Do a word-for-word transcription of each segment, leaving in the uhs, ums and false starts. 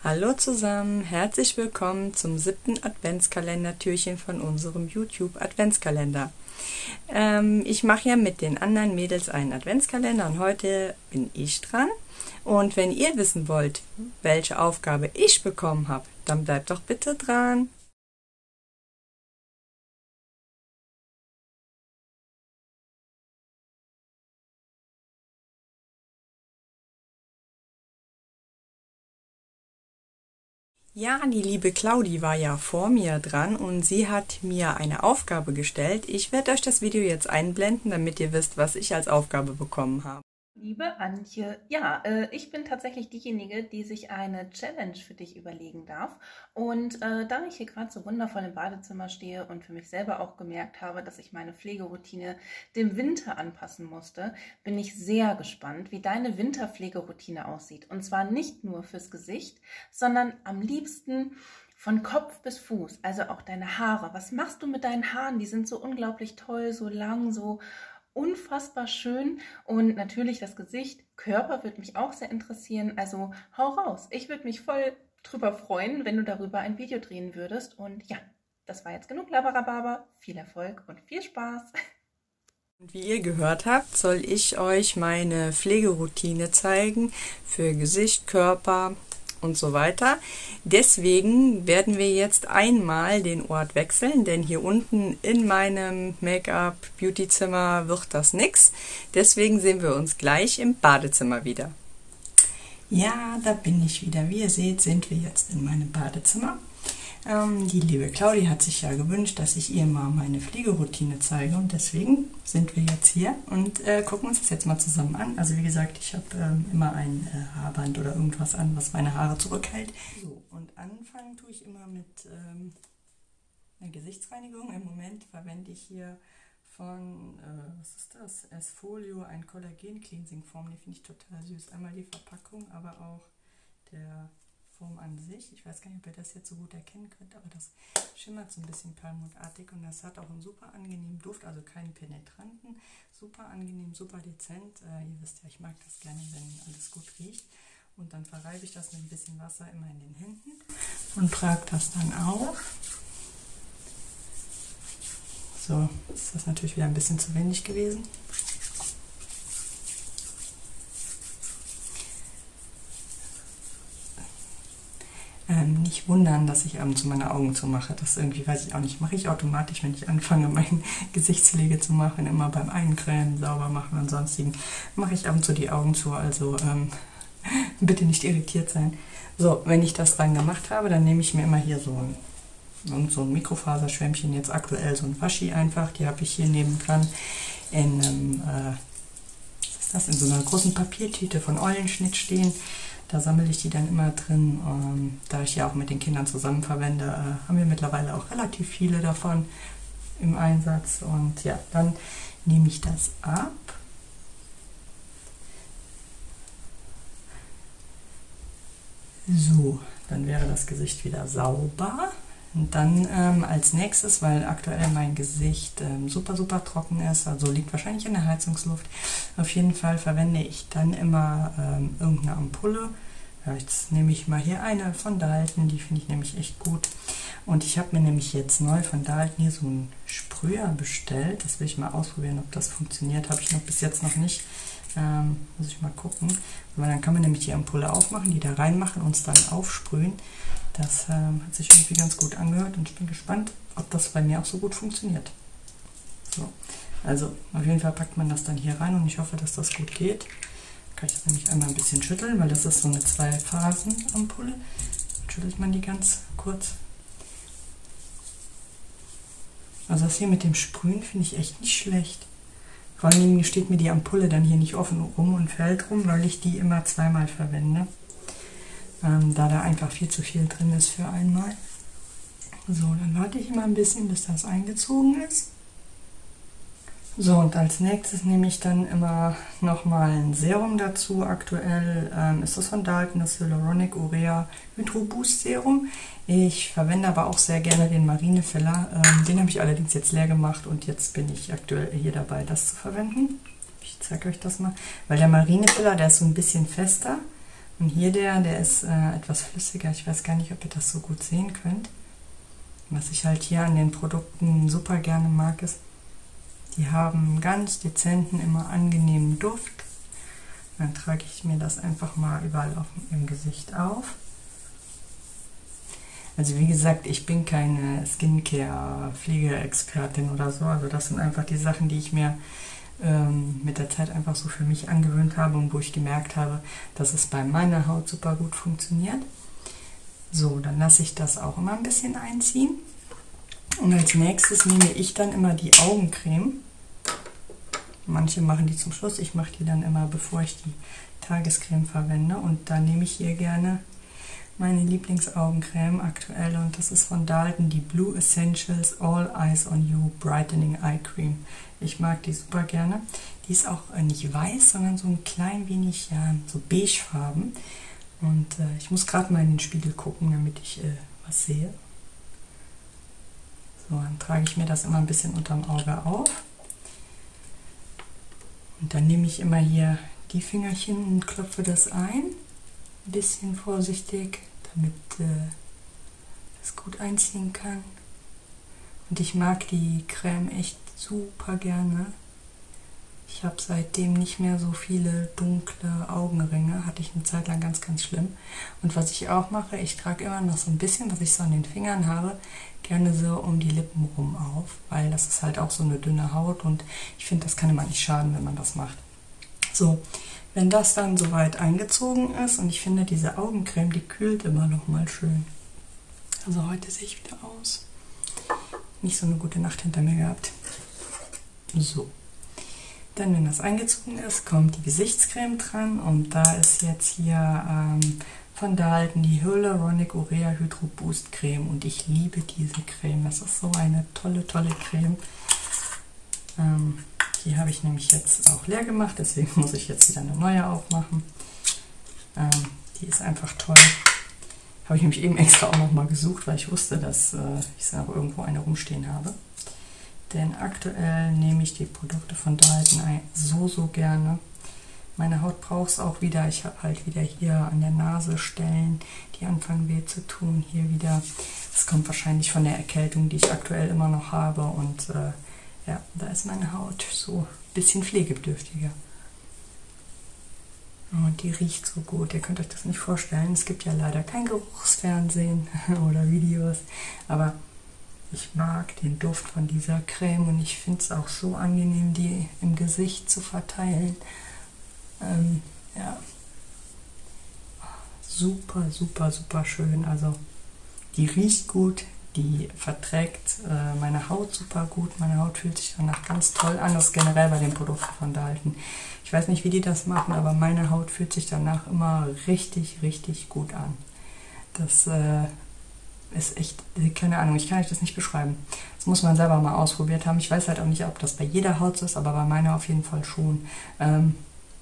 Hallo zusammen, herzlich willkommen zum siebten Adventskalender-Türchen von unserem YouTube-Adventskalender. Ähm, ich mache ja mit den anderen Mädels einen Adventskalender und heute bin ich dran. Und wenn ihr wissen wollt, welche Aufgabe ich bekommen habe, dann bleibt doch bitte dran. Ja, die liebe Claudi war ja vor mir dran und sie hat mir eine Aufgabe gestellt. Ich werde euch das Video jetzt einblenden, damit ihr wisst, was ich als Aufgabe bekommen habe. Liebe Antje, ja, äh, ich bin tatsächlich diejenige, die sich eine Challenge für dich überlegen darf. Und äh, da ich hier gerade so wundervoll im Badezimmer stehe und für mich selber auch gemerkt habe, dass ich meine Pflegeroutine dem Winter anpassen musste, bin ich sehr gespannt, wie deine Winterpflegeroutine aussieht. Und zwar nicht nur fürs Gesicht, sondern am liebsten von Kopf bis Fuß, also auch deine Haare. Was machst du mit deinen Haaren? Die sind so unglaublich toll, so lang, so unfassbar schön, und natürlich das Gesicht, Körper würde mich auch sehr interessieren, also hau raus. Ich würde mich voll drüber freuen, wenn du darüber ein Video drehen würdest, und ja, das war jetzt genug Laberababa, viel Erfolg und viel Spaß. Und wie ihr gehört habt, soll ich euch meine Pflegeroutine zeigen für Gesicht, Körper und so weiter. Deswegen werden wir jetzt einmal den Ort wechseln, denn hier unten in meinem Make-up-Beauty-Zimmer wird das nix. Deswegen sehen wir uns gleich im Badezimmer wieder. Ja, da bin ich wieder. Wie ihr seht, sind wir jetzt in meinem Badezimmer. Ähm, die liebe Claudi hat sich ja gewünscht, dass ich ihr mal meine Pflegeroutine zeige, und deswegen sind wir jetzt hier und äh, gucken uns das jetzt mal zusammen an. Also wie gesagt, ich habe ähm, immer ein äh, Haarband oder irgendwas an, was meine Haare zurückhält. So, und anfangen tue ich immer mit ähm, einer Gesichtsreinigung. Im Moment verwende ich hier von, äh, was ist das? S-Folio, ein Kollagen-Cleansing-Form. Die finde ich total süß. Einmal die Verpackung, aber auch der Form an sich. Ich weiß gar nicht, ob ihr das jetzt so gut erkennen könnt, aber das schimmert so ein bisschen perlmuttartig und das hat auch einen super angenehmen Duft, also keinen penetranten, super angenehm, super dezent. Äh, ihr wisst ja, ich mag das gerne, wenn alles gut riecht. Und dann verreibe ich das mit ein bisschen Wasser immer in den Händen und trage das dann auf. So, ist das natürlich wieder ein bisschen zu wenig gewesen. Ähm, nicht wundern, dass ich abends meine Augen zumache. Das irgendwie, weiß ich auch nicht, mache ich automatisch, wenn ich anfange, meine Gesichtspflege zu machen. Immer beim Eincremen, sauber machen und sonstigen, mache ich ab und zu die Augen zu. Also ähm, bitte nicht irritiert sein. So, wenn ich das dann gemacht habe, dann nehme ich mir immer hier so ein, so ein Mikrofaserschwämmchen, jetzt aktuell so ein Waschi einfach. Die habe ich hier nebendran in einem, äh, was ist das, in so einer großen Papiertüte von Eulenschnitt stehen. Da sammle ich die dann immer drin. Ähm, da ich ja auch mit den Kindern zusammen verwende, äh, haben wir mittlerweile auch relativ viele davon im Einsatz. Und ja, dann nehme ich das ab. So, dann wäre das Gesicht wieder sauber. Und dann ähm, als nächstes, weil aktuell mein Gesicht ähm, super, super trocken ist, also liegt wahrscheinlich in der Heizungsluft, auf jeden Fall verwende ich dann immer ähm, irgendeine Ampulle. Ja, jetzt nehme ich mal hier eine von Dalton, die finde ich nämlich echt gut. Und ich habe mir nämlich jetzt neu von Dalton hier so einen Sprüher bestellt. Das will ich mal ausprobieren, ob das funktioniert. Habe ich noch bis jetzt noch nicht. Ähm, muss ich mal gucken. Weil dann kann man nämlich die Ampulle aufmachen, die da reinmachen und es dann aufsprühen. Das ähm, hat sich irgendwie ganz gut angehört und ich bin gespannt, ob das bei mir auch so gut funktioniert. So, also auf jeden Fall packt man das dann hier rein und ich hoffe, dass das gut geht. Dann kann ich das nämlich einmal ein bisschen schütteln, weil das ist so eine Zwei-Phasen-Ampulle. Dann schüttelt man die ganz kurz. Also das hier mit dem Sprühen finde ich echt nicht schlecht. Vor allem steht mir die Ampulle dann hier nicht offen rum und fällt rum, weil ich die immer zweimal verwende. Ähm, da da einfach viel zu viel drin ist für einmal. So, dann warte ich immer ein bisschen, bis das eingezogen ist. So, und als nächstes nehme ich dann immer nochmal ein Serum dazu. Aktuell ähm, ist das von Dalton, das Hyaluronic Urea Hydro Boost Serum. Ich verwende aber auch sehr gerne den Marinefiller. Ähm, den habe ich allerdings jetzt leer gemacht und jetzt bin ich aktuell hier dabei, das zu verwenden. Ich zeige euch das mal. Weil der Marinefiller, der ist so ein bisschen fester Und hier der, der ist äh, etwas flüssiger. Ich weiß gar nicht, ob ihr das so gut sehen könnt. Was ich halt hier an den Produkten super gerne mag, ist, die haben einen ganz dezenten, immer angenehmen Duft. Dann trage ich mir das einfach mal überall auf, im Gesicht auf. Also wie gesagt, ich bin keine Skincare-Pflegeexpertin oder so. Also das sind einfach die Sachen, die ich mir ähm, mit der Zeit einfach so für mich angewöhnt habe und wo ich gemerkt habe, dass es bei meiner Haut super gut funktioniert. So, dann lasse ich das auch immer ein bisschen einziehen. Und als nächstes nehme ich dann immer die Augencreme. Manche machen die zum Schluss, ich mache die dann immer, bevor ich die Tagescreme verwende. Und da nehme ich hier gerne meine Lieblingsaugencreme aktuell. Und das ist von Dalton, die Blue Essentials All Eyes on You Brightening Eye Cream. Ich mag die super gerne. Die ist auch nicht weiß, sondern so ein klein wenig, ja, so beigefarben. Und äh, ich muss gerade mal in den Spiegel gucken, damit ich äh, was sehe. So, dann trage ich mir das immer ein bisschen unterm Auge auf. Und dann nehme ich immer hier die Fingerchen und klopfe das ein. Ein bisschen vorsichtig, damit äh, das gut einziehen kann. Und ich mag die Creme echt super gerne. Ich habe seitdem nicht mehr so viele dunkle Augenringe. Hatte ich eine Zeit lang ganz, ganz schlimm. Und was ich auch mache, ich trage immer noch so ein bisschen, was ich so an den Fingern habe, gerne so um die Lippen rum auf. Weil das ist halt auch so eine dünne Haut und ich finde, das kann immer nicht schaden, wenn man das macht. So, wenn das dann soweit eingezogen ist und ich finde, diese Augencreme, die kühlt immer noch mal schön. Also heute sehe ich wieder aus. Nicht so eine gute Nacht hinter mir gehabt. So. Dann, wenn das eingezogen ist, kommt die Gesichtscreme dran und da ist jetzt hier ähm, von Dalton die Hyaluronic Urea Hydro Boost Creme und ich liebe diese Creme. Das ist so eine tolle, tolle Creme. Ähm, die habe ich nämlich jetzt auch leer gemacht, deswegen muss ich jetzt wieder eine neue aufmachen. Ähm, die ist einfach toll. Habe ich nämlich eben extra auch nochmal gesucht, weil ich wusste, dass äh, ich noch irgendwo eine rumstehen habe. Denn aktuell nehme ich die Produkte von Dalton so, so gerne. Meine Haut braucht es auch wieder. Ich habe halt wieder hier an der Nase Stellen, die anfangen weh zu tun. Hier wieder. Das kommt wahrscheinlich von der Erkältung, die ich aktuell immer noch habe. Und äh, ja, da ist meine Haut so ein bisschen pflegebedürftiger. Und die riecht so gut. Ihr könnt euch das nicht vorstellen. Es gibt ja leider kein Geruchsfernsehen oder Videos. Aber ich mag den Duft von dieser Creme und ich finde es auch so angenehm, die im Gesicht zu verteilen. Ähm, ja, super, super, super schön. Also die riecht gut, die verträgt äh, meine Haut super gut. Meine Haut fühlt sich danach ganz toll an. Das ist generell bei den Produkten von Dalton. Ich weiß nicht, wie die das machen, aber meine Haut fühlt sich danach immer richtig, richtig gut an. Das äh, ist echt, keine Ahnung, ich kann euch das nicht beschreiben. Das muss man selber mal ausprobiert haben. Ich weiß halt auch nicht, ob das bei jeder Haut so ist, aber bei meiner auf jeden Fall schon. Ähm,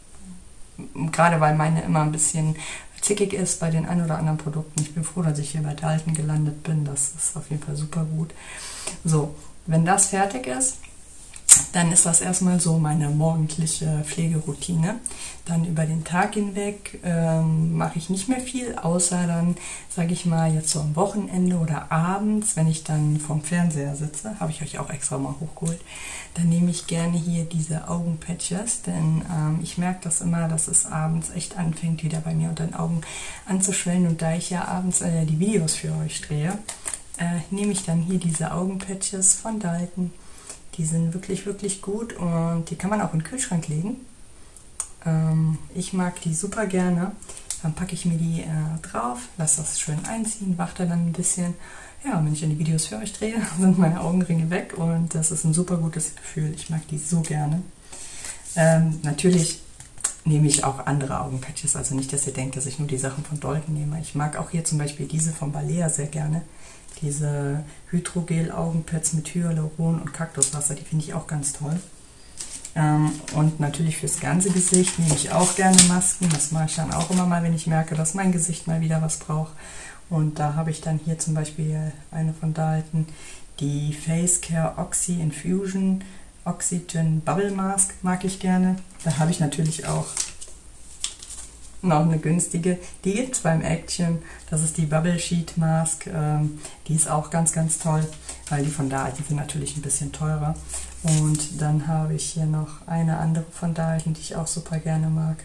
gerade weil meine immer ein bisschen zickig ist bei den ein oder anderen Produkten. Ich bin froh, dass ich hier bei Dalton gelandet bin. Das ist auf jeden Fall super gut. So, wenn das fertig ist, dann ist das erstmal so meine morgendliche Pflegeroutine. Dann über den Tag hinweg ähm, mache ich nicht mehr viel, außer dann, sage ich mal, jetzt so am Wochenende oder abends, wenn ich dann vorm Fernseher sitze, habe ich euch auch extra mal hochgeholt, dann nehme ich gerne hier diese Augenpatches, denn ähm, ich merke das immer, dass es abends echt anfängt, wieder bei mir unter den Augen anzuschwellen. Und da ich ja abends äh, die Videos für euch drehe, äh, nehme ich dann hier diese Augenpatches von Dalton. Die sind wirklich, wirklich gut und die kann man auch in den Kühlschrank legen. Ähm, ich mag die super gerne. Dann packe ich mir die äh, drauf, lasse das schön einziehen, warte dann ein bisschen. Ja, wenn ich dann die Videos für euch drehe, sind meine Augenringe weg und das ist ein super gutes Gefühl. Ich mag die so gerne. Ähm, natürlich nehme ich auch andere Augenpatches, also nicht, dass ihr denkt, dass ich nur die Sachen von Dalton nehme. Ich mag auch hier zum Beispiel diese von Balea sehr gerne. Diese Hydrogel-Augenpads mit Hyaluron und Kaktuswasser, die finde ich auch ganz toll. Ähm, und natürlich fürs ganze Gesicht nehme ich auch gerne Masken. Das mache ich dann auch immer mal, wenn ich merke, dass mein Gesicht mal wieder was braucht. Und da habe ich dann hier zum Beispiel eine von Dalton, die Face Care Oxy Infusion Oxygen Bubble Mask, mag ich gerne. Da habe ich natürlich auch noch eine günstige. Die gibt es beim Action. Das ist die Bubble Sheet Mask. Ähm, die ist auch ganz, ganz toll, weil die von da, die sind natürlich ein bisschen teurer. Und dann habe ich hier noch eine andere von Dalton, die ich auch super gerne mag.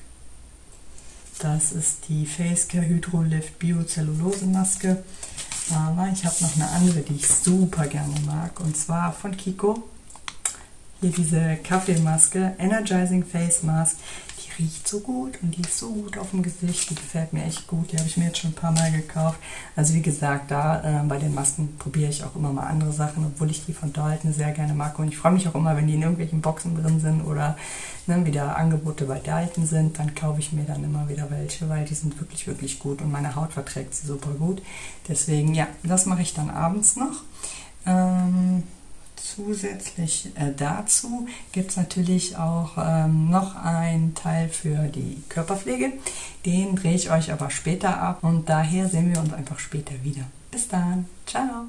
Das ist die Facecare Hydro Lift Biocellulose Maske. Aber ich habe noch eine andere, die ich super gerne mag. Und zwar von Kiko. Hier diese Kaffeemaske, Energizing Face Mask. Die riecht so gut und die ist so gut auf dem Gesicht. Die gefällt mir echt gut. Die habe ich mir jetzt schon ein paar Mal gekauft. Also wie gesagt, da äh, bei den Masken probiere ich auch immer mal andere Sachen, obwohl ich die von Dalton sehr gerne mag. Und ich freue mich auch immer, wenn die in irgendwelchen Boxen drin sind oder ne, wieder Angebote bei Dalton sind, dann kaufe ich mir dann immer wieder welche, weil die sind wirklich, wirklich gut und meine Haut verträgt sie super gut. Deswegen, ja, das mache ich dann abends noch. Ähm, Zusätzlich äh, dazu gibt es natürlich auch ähm, noch einen Teil für die Körperpflege. Den drehe ich euch aber später ab und daher sehen wir uns einfach später wieder. Bis dann. Ciao.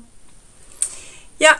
Ja,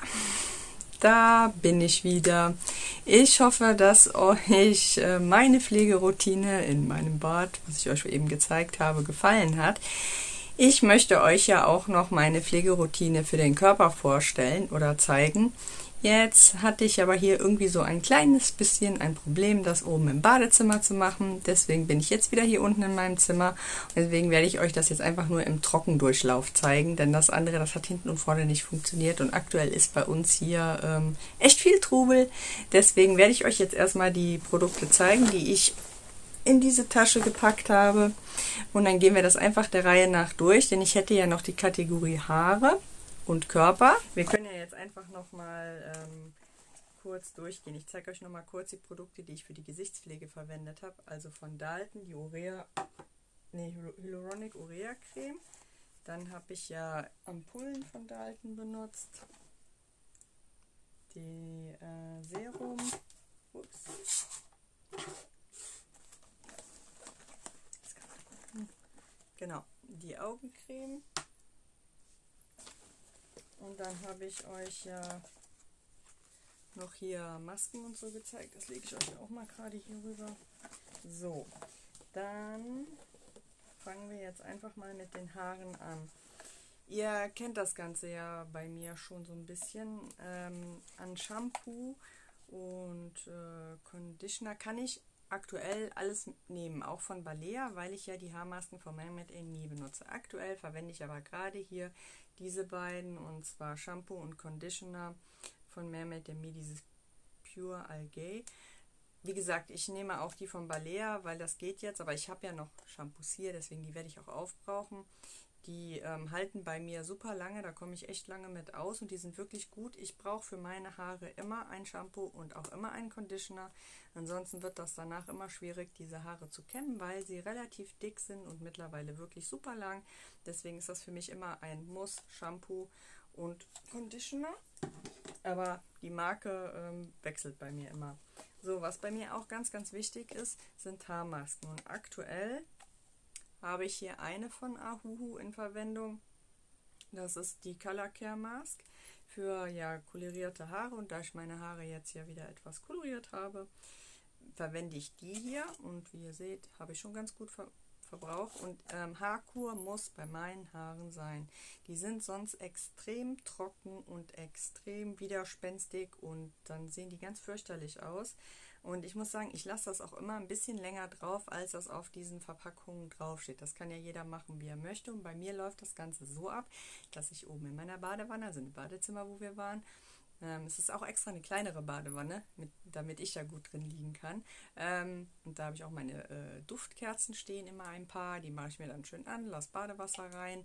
da bin ich wieder. Ich hoffe, dass euch äh, meine Pflegeroutine in meinem Bad, was ich euch eben gezeigt habe, gefallen hat. Ich möchte euch ja auch noch meine Pflegeroutine für den Körper vorstellen oder zeigen. Jetzt hatte ich aber hier irgendwie so ein kleines bisschen ein Problem, das oben im Badezimmer zu machen. Deswegen bin ich jetzt wieder hier unten in meinem Zimmer. Und deswegen werde ich euch das jetzt einfach nur im Trockendurchlauf zeigen, denn das andere, das hat hinten und vorne nicht funktioniert. Und aktuell ist bei uns hier ähm, echt viel Trubel. Deswegen werde ich euch jetzt erstmal die Produkte zeigen, die ich in diese Tasche gepackt habe. Und dann gehen wir das einfach der Reihe nach durch, denn ich hätte ja noch die Kategorie Haare und Körper. Wir können ja jetzt einfach noch mal ähm, kurz durchgehen. Ich zeige euch noch mal kurz die Produkte, die ich für die Gesichtspflege verwendet habe. Also von Dalton die Urea, nee, Hyaluronic Urea Creme. Dann habe ich ja Ampullen von Dalton benutzt. Die äh, Serum. Ups. Genau, die Augencreme. Und dann habe ich euch ja noch hier Masken und so gezeigt. Das lege ich euch auch mal gerade hier rüber. So, dann fangen wir jetzt einfach mal mit den Haaren an. Ihr kennt das Ganze ja bei mir schon so ein bisschen. Ähm, an Shampoo und äh, Conditioner kann ich aktuell alles nehmen, auch von Balea, weil ich ja die Haarmasken von Mermaid and Me benutze. Aktuell verwende ich aber gerade hier diese beiden, und zwar Shampoo und Conditioner von Mermaid and Me, dieses Pure Algae. Wie gesagt, ich nehme auch die von Balea, weil das geht jetzt, aber ich habe ja noch Shampoos hier, deswegen die werde ich auch aufbrauchen. Die ähm, halten bei mir super lange, da komme ich echt lange mit aus und die sind wirklich gut. Ich brauche für meine Haare immer ein Shampoo und auch immer einen Conditioner. Ansonsten wird das danach immer schwierig, diese Haare zu kämmen, weil sie relativ dick sind und mittlerweile wirklich super lang. Deswegen ist das für mich immer ein Muss, Shampoo und Conditioner. Aber die Marke ähm, wechselt bei mir immer. So, was bei mir auch ganz, ganz wichtig ist, sind Haarmasken. Und aktuell habe ich hier eine von Ahuhu in Verwendung. Das ist die Color Care Mask für ja kolorierte Haare. Und da ich meine Haare jetzt ja wieder etwas koloriert habe, verwende ich die hier. Und wie ihr seht, habe ich schon ganz gut ver verbraucht. Und ähm, Haarkur muss bei meinen Haaren sein. Die sind sonst extrem trocken und extrem widerspenstig und dann sehen die ganz fürchterlich aus. Und ich muss sagen, ich lasse das auch immer ein bisschen länger drauf, als das auf diesen Verpackungen draufsteht. Das kann ja jeder machen, wie er möchte. Und bei mir läuft das Ganze so ab, dass ich oben in meiner Badewanne, also im Badezimmer, wo wir waren, ähm, es ist auch extra eine kleinere Badewanne, mit, damit ich da gut drin liegen kann. Ähm, und da habe ich auch meine äh, Duftkerzen stehen, immer ein paar. Die mache ich mir dann schön an, lasse Badewasser rein.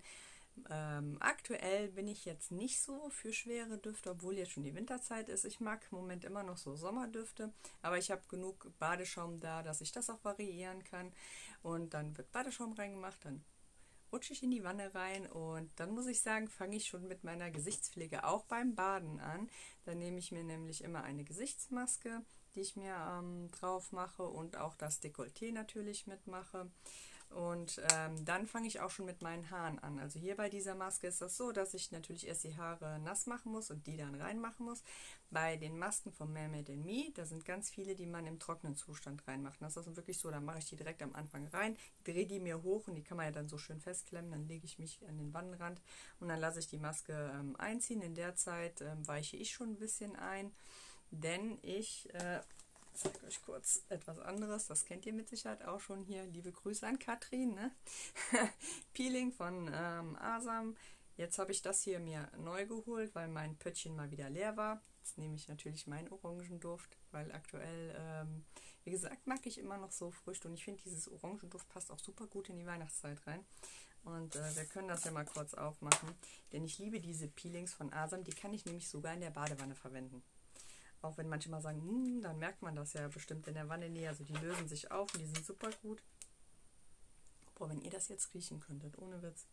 Ähm, aktuell bin ich jetzt nicht so für schwere Düfte, obwohl jetzt schon die Winterzeit ist. Ich mag im Moment immer noch so Sommerdüfte, aber ich habe genug Badeschaum da, dass ich das auch variieren kann. Und dann wird Badeschaum reingemacht, dann rutsche ich in die Wanne rein und dann muss ich sagen, fange ich schon mit meiner Gesichtspflege auch beim Baden an. Dann nehme ich mir nämlich immer eine Gesichtsmaske, die ich mir ähm, drauf mache und auch das Dekolleté natürlich mitmache. Und ähm, dann fange ich auch schon mit meinen Haaren an. Also hier bei dieser Maske ist das so, dass ich natürlich erst die Haare nass machen muss und die dann reinmachen muss. Bei den Masken von Mermaid and Me, da sind ganz viele, die man im trockenen Zustand reinmacht. Das ist wirklich so, da mache ich die direkt am Anfang rein, drehe die mir hoch und die kann man ja dann so schön festklemmen. Dann lege ich mich an den Wannenrand und dann lasse ich die Maske ähm, einziehen. In der Zeit ähm, weiche ich schon ein bisschen ein, denn ich... Äh, Ich zeige euch kurz etwas anderes, das kennt ihr mit Sicherheit auch schon hier. Liebe Grüße an Katrin, ne? Peeling von ähm, Asam. Jetzt habe ich das hier mir neu geholt, weil mein Pöttchen mal wieder leer war. Jetzt nehme ich natürlich meinen Orangenduft, weil aktuell, ähm, wie gesagt, mag ich immer noch so Früchte. Und ich finde, dieses Orangenduft passt auch super gut in die Weihnachtszeit rein. Und äh, wir können das ja mal kurz aufmachen, denn ich liebe diese Peelings von Asam. Die kann ich nämlich sogar in der Badewanne verwenden. Auch wenn manche mal sagen, hm, dann merkt man das ja bestimmt in der Wanne näher. Also die lösen sich auf und die sind super gut. Boah, wenn ihr das jetzt riechen könntet, ohne Witz.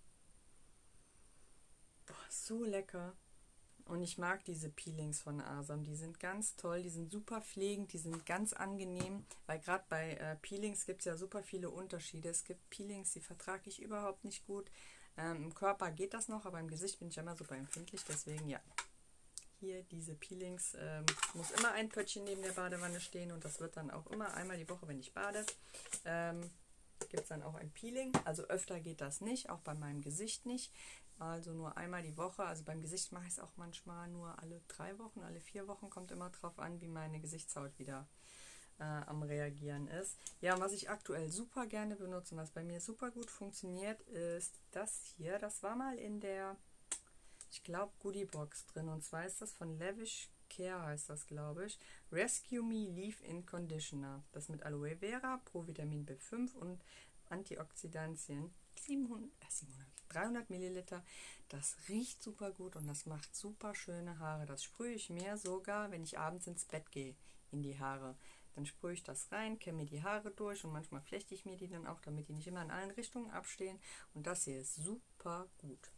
Boah, so lecker. Und ich mag diese Peelings von Asam. Die sind ganz toll, die sind super pflegend, die sind ganz angenehm. Weil gerade bei äh, Peelings gibt es ja super viele Unterschiede. Es gibt Peelings, die vertrage ich überhaupt nicht gut. Ähm, im Körper geht das noch, aber im Gesicht bin ich immer super empfindlich. Deswegen ja. Hier diese Peelings, ähm, muss immer ein Pöttchen neben der Badewanne stehen und das wird dann auch immer einmal die Woche, wenn ich bade, ähm, gibt es dann auch ein Peeling. Also öfter geht das nicht, auch bei meinem Gesicht nicht. Also nur einmal die Woche. Also beim Gesicht mache ich es auch manchmal nur alle drei Wochen, alle vier Wochen. Kommt immer drauf an, wie meine Gesichtshaut wieder äh, am Reagieren ist. Ja, und was ich aktuell super gerne benutze und was bei mir super gut funktioniert, ist das hier. Das war mal in der... ich glaube, Goodiebox drin. Und zwar ist das von Lavish Care, heißt das, glaube ich. Rescue Me Leave-In Conditioner. Das mit Aloe Vera, Provitamin B fünf und Antioxidantien. siebenhundert, äh, siebenhundert, dreihundert Milliliter. Das riecht super gut und das macht super schöne Haare. Das sprühe ich mir sogar, wenn ich abends ins Bett gehe, in die Haare. Dann sprühe ich das rein, kämme mir die Haare durch und manchmal flechte ich mir die dann auch, damit die nicht immer in allen Richtungen abstehen. Und das hier ist super gut.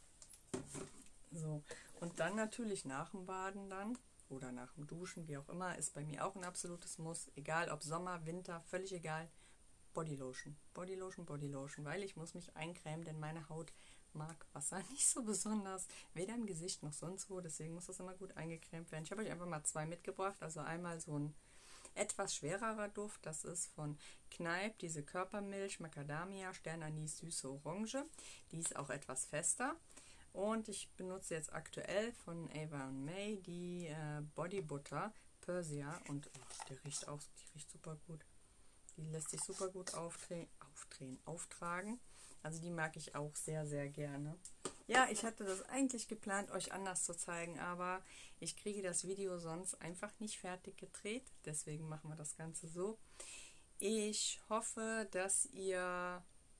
So, und dann natürlich nach dem Baden dann oder nach dem Duschen, wie auch immer, ist bei mir auch ein absolutes Muss. Egal ob Sommer, Winter, völlig egal. Bodylotion, Bodylotion, Bodylotion, weil ich muss mich eincremen, denn meine Haut mag Wasser nicht so besonders, weder im Gesicht noch sonst wo, deswegen muss das immer gut eingecremt werden. Ich habe euch einfach mal zwei mitgebracht, also einmal so ein etwas schwererer Duft, das ist von Kneipp, diese Körpermilch, Macadamia, Sternanis, süße Orange, die ist auch etwas fester. Und ich benutze jetzt aktuell von Ava und May die äh, Body Butter Persia und oh, die riecht auch, die riecht super gut. Die lässt sich super gut aufdrehen, aufdrehen, auftragen. Also die mag ich auch sehr, sehr gerne. Ja, ich hatte das eigentlich geplant, euch anders zu zeigen, aber ich kriege das Video sonst einfach nicht fertig gedreht. Deswegen machen wir das Ganze so. Ich hoffe, dass ihr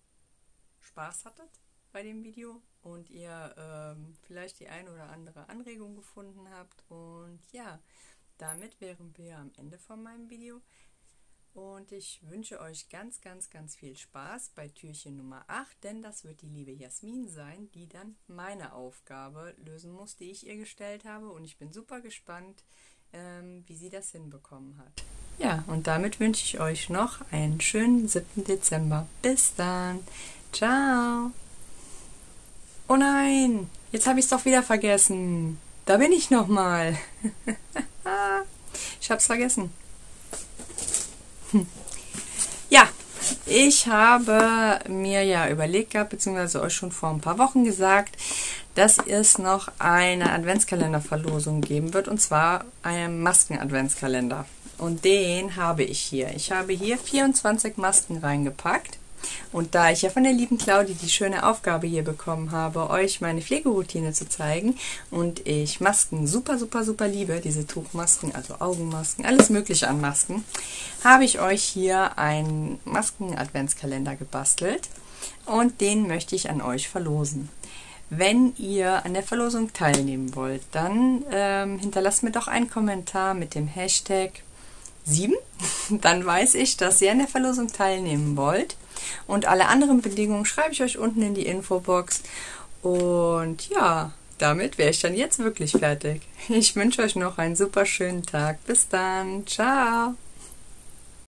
Spaß hattet bei dem Video und ihr ähm, vielleicht die ein oder andere Anregung gefunden habt. Und ja, damit wären wir am Ende von meinem Video. Und ich wünsche euch ganz, ganz, ganz viel Spaß bei Türchen Nummer acht, denn das wird die liebe Jasmin sein, die dann meine Aufgabe lösen muss, die ich ihr gestellt habe. Und ich bin super gespannt, ähm, wie sie das hinbekommen hat. Ja, und damit wünsche ich euch noch einen schönen siebten Dezember. Bis dann. Ciao. Oh nein, jetzt habe ich es doch wieder vergessen. Da bin ich nochmal. Ich habe es vergessen. Ja, ich habe mir ja überlegt gehabt, beziehungsweise euch schon vor ein paar Wochen gesagt, dass es noch eine Adventskalenderverlosung geben wird, und zwar einen Masken-Adventskalender. Und den habe ich hier. Ich habe hier vierundzwanzig Masken reingepackt. Und da ich ja von der lieben Claudi die schöne Aufgabe hier bekommen habe, euch meine Pflegeroutine zu zeigen und ich Masken super, super, super liebe, diese Tuchmasken, also Augenmasken, alles mögliche an Masken, habe ich euch hier einen Masken-Adventskalender gebastelt und den möchte ich an euch verlosen. Wenn ihr an der Verlosung teilnehmen wollt, dann ähm, hinterlasst mir doch einen Kommentar mit dem Hashtag sieben, dann weiß ich, dass ihr an der Verlosung teilnehmen wollt. Und alle anderen Bedingungen schreibe ich euch unten in die Infobox. Und ja, damit wäre ich dann jetzt wirklich fertig. Ich wünsche euch noch einen super schönen Tag. Bis dann. Ciao.